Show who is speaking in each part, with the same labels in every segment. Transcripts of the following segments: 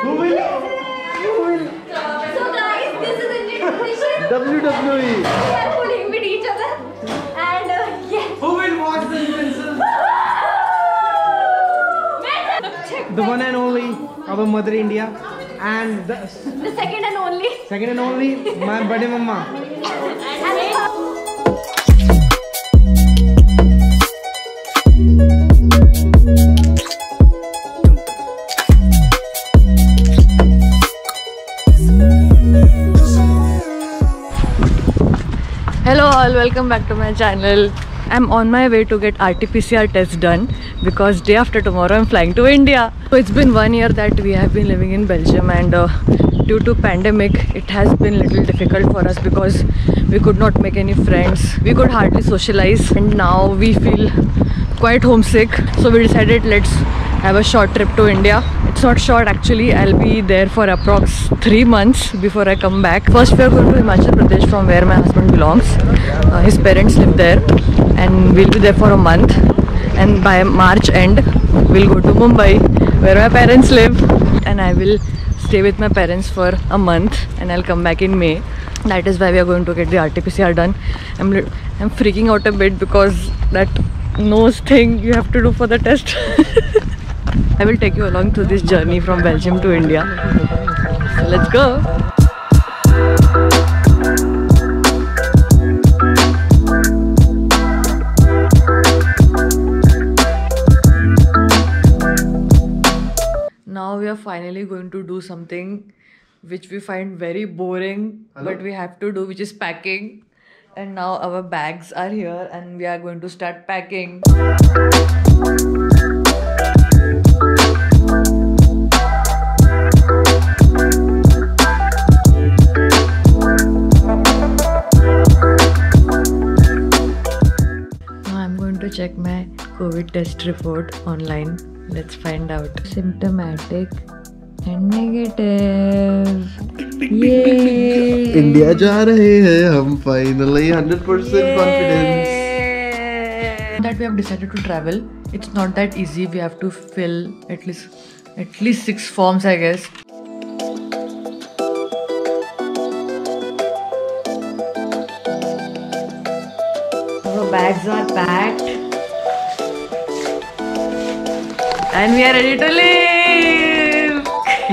Speaker 1: Who will?
Speaker 2: So guys, this is Indian tradition.
Speaker 1: WWE.
Speaker 2: We are pulling with each other. And yes.
Speaker 1: Who will watch the influencers? The one and only, our mother India. And the
Speaker 2: second and only.
Speaker 1: Second and only, my bade mama.
Speaker 3: Hello all, welcome back to my channel. I'm on my way to get RT-PCR test done because day after tomorrow I'm flying to India. So it's been 1 year that we have been living in Belgium, and due to pandemic it has been little difficult for us because we could not make any friends, we could hardly socialize, and now we feel quite homesick. So we decided let's have a short trip to India. It's not short actually, I'll be there for approx 3 months before I come back. First we are going to Himachal Pradesh, from where my husband belongs. His parents live there, and we'll be there for a month, and by March end we'll go to Mumbai where my parents live, and I will stay with my parents for a month and I'll come back in May. That is why we are going to get the RT-PCR done. I'm freaking out a bit because that nose thing you have to do for the test. I will take you along through this journey from Belgium to India. So let's go. Now we are finally going to do something which we find very boring. Hello? But we have to do, which is packing. And now our bags are here and we are going to start packing. Now I'm going to check my COVID test report online. Let's find out. Symptomatic and negative. Yay!
Speaker 1: India जा रहे हैं हम finally, 100% confidence.
Speaker 3: That we have decided to travel. It's not that easy. We have to fill at least 6 forms, I guess. Our bags are packed. And we are ready to leave!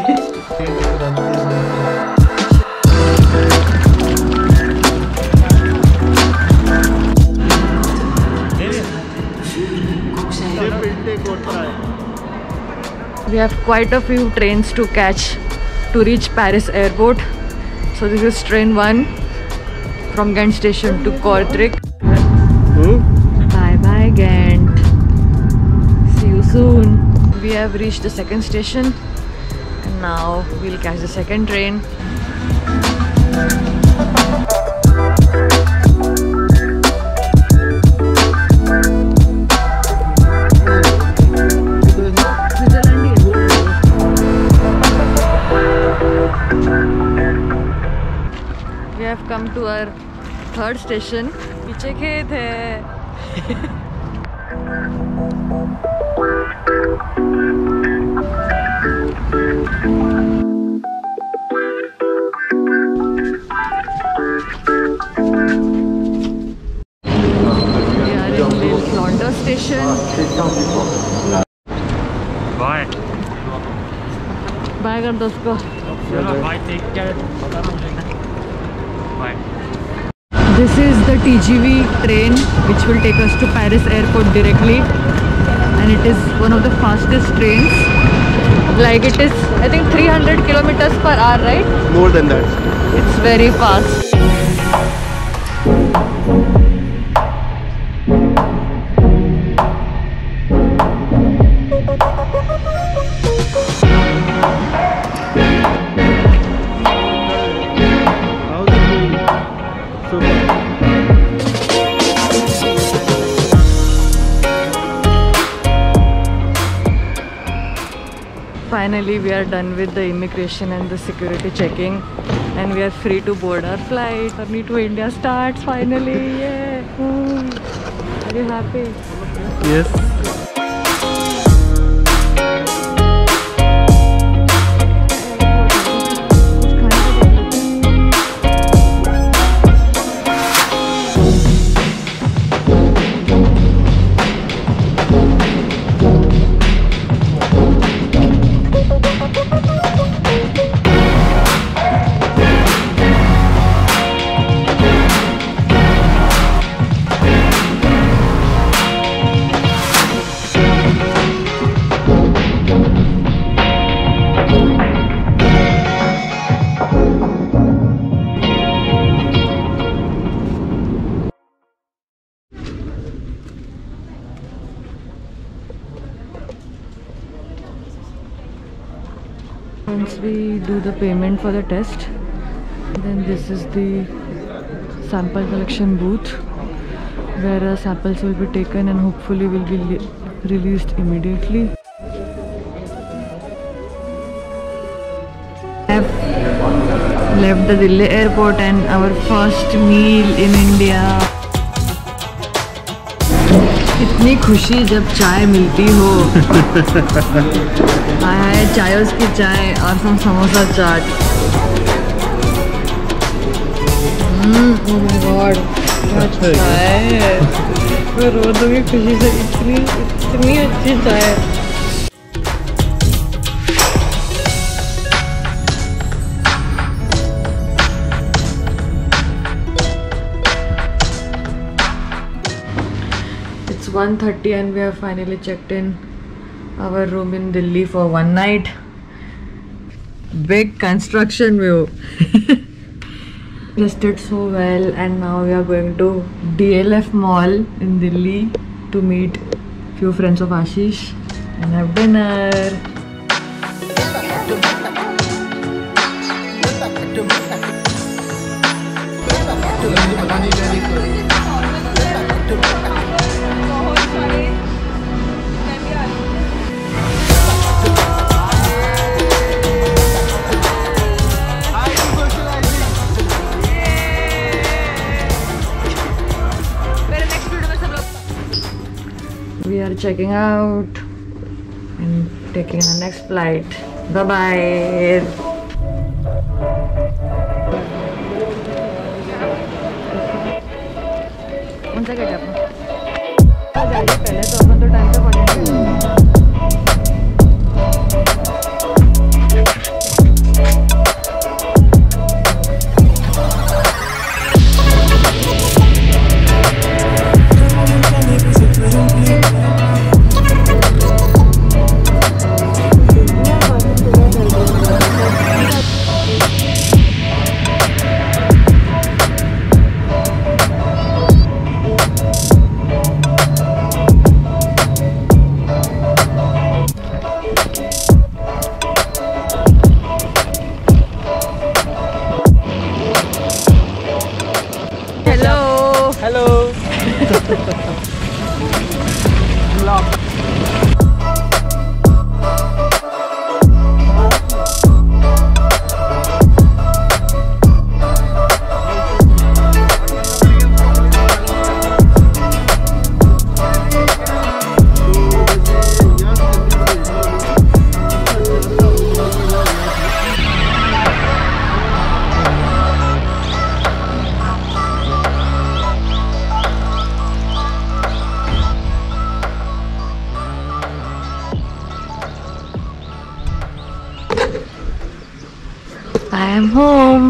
Speaker 3: We have quite a few trains to catch to reach Paris airport. So this is train 1 from Ghent station to Kortrijk. Bye bye Ghent. See you soon. We have reached the second station and now we'll catch the second train. We have come to our third station. पीछे खेत है. Station.
Speaker 4: Bye.
Speaker 3: Bye कर दो उसको.
Speaker 4: Bye. Take care. Bye.
Speaker 3: This is the TGV train which will take us to Paris airport directly, and it is one of the fastest trains. Like it is, I think 300 kilometers per hour, right?
Speaker 1: More than that.
Speaker 3: It's very fast. Finally, we are done with the immigration and the security checking, and we are free to board our flight. Journey to India starts finally. Yeah. Are you happy?
Speaker 1: Yes.
Speaker 3: Once we do the payment for the test, then this is the sample collection booth where samples will be taken and hopefully will be released immediately. Left the Delhi airport and our first meal in India. इतनी खुशी जब चाय मिलती हो। आया है चाय उसकी चाय और some samosa chaat. Oh my God, क्या चाय है। मैं रो दूँगी खुशी से, इतनी अच्छी चाय है। It's 1:30 and we have finally checked in our room in Delhi for one night. Big construction view. Rested so well and now we are going to DLF Mall in Delhi to meet few friends of Ashish and have dinner. We are checking out and taking our next flight. Bye bye. कौन सा gate है अपना? जाइए पहले तो अपन तो time पे पहुंचेंगे। I am home.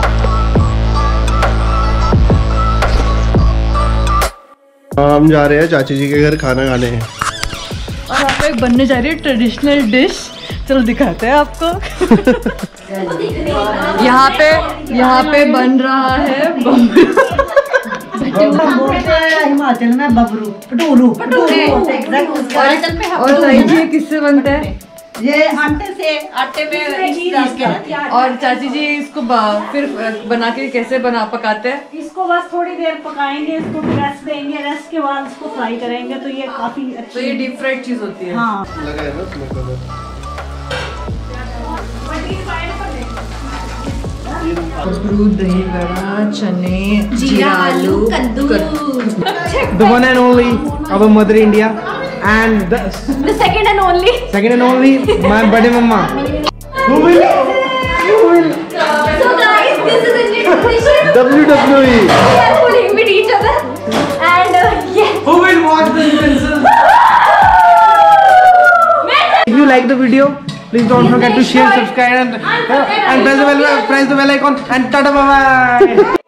Speaker 5: हम जा रहे हैं चाची जी के घर खाना खाने।
Speaker 3: और यहाँ पे बनने जा रही है ट्रेडिशनल डिश। चलो दिखाते हैं आपको। यहाँ पे बन रहा है
Speaker 6: हिमाचल में बबरू पटूरू
Speaker 3: और सही किससे बनता है?
Speaker 6: ये आटे में
Speaker 3: और चाची जी इसको फिर बना के कैसे पकाते हैं?
Speaker 6: इसको बस थोड़ी देर पकाएंगे, इसको रेस्ट देंगे, रेस्ट के बाद इसको फ्राई करेंगे तो ये काफी अच्छी।
Speaker 3: तो ये डीप फ्राइड चीज होती है।
Speaker 6: हाँ।
Speaker 3: बबरू, दही बड़ा, चने, जीरा आलू कद्दू।
Speaker 1: The one and only our mother India and the
Speaker 2: second and only
Speaker 1: my buddy mama.
Speaker 2: So guys, this is a new tradition.
Speaker 5: WWE.
Speaker 2: We are pulling with each other and yes.
Speaker 1: Who will watch this princess? If you like the video, please don't forget to share, subscribe and press the bell icon and tata bye bye.